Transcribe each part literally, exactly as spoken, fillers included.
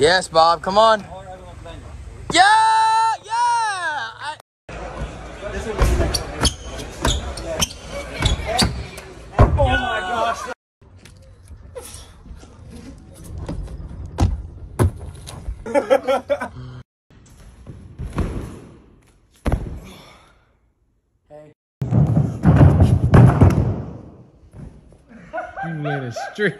Yes, Bob, come on. Yeah, yeah. I Oh my gosh. Hey. You made a straight.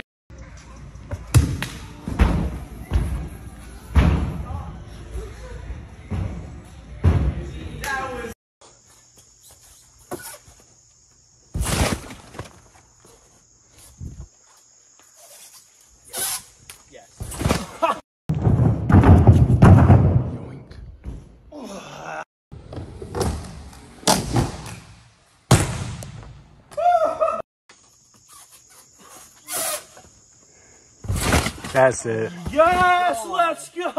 That's it. Yes, let's go.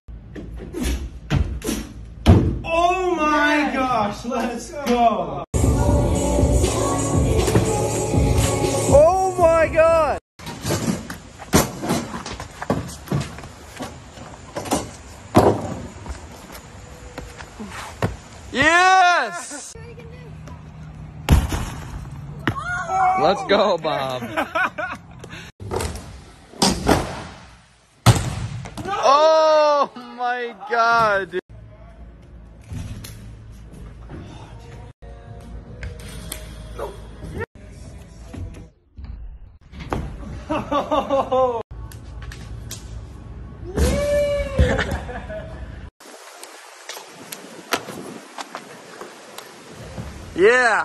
Oh my gosh, let's go. Oh my god. Yes! Let's go, Bob. Oh my god, dude. Oh. Yeah.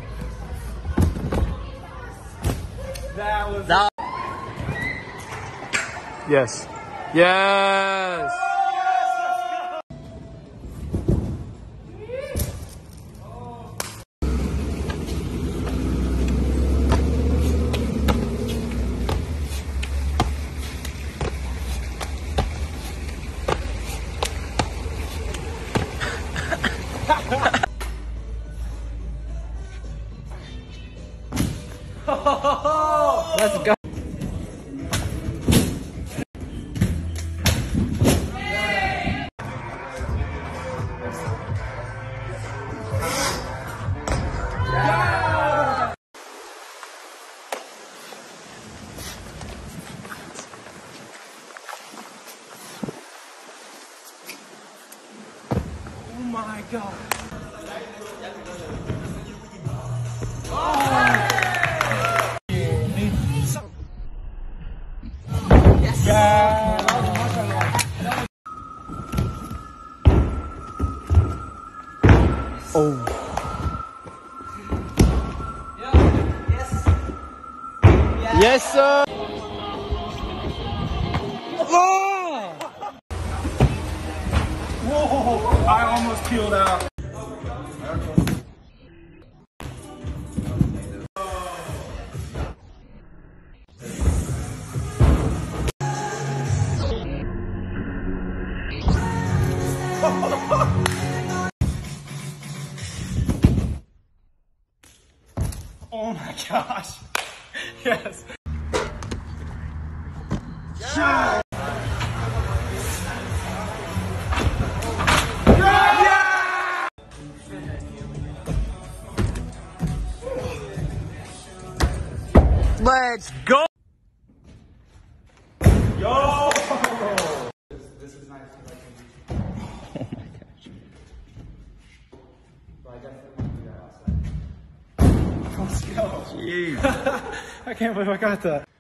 That was That yes. Yes. Let's go. Oh my god. Oh. Yes, sir. Oh! Whoa! I almost peeled out. Oh my gosh. Yes. Yeah. Yeah. Let's go. Yo. This is nice. Oh my gosh. But I definitely want to do that outside. Let's go. Jeez. I can't believe I got that.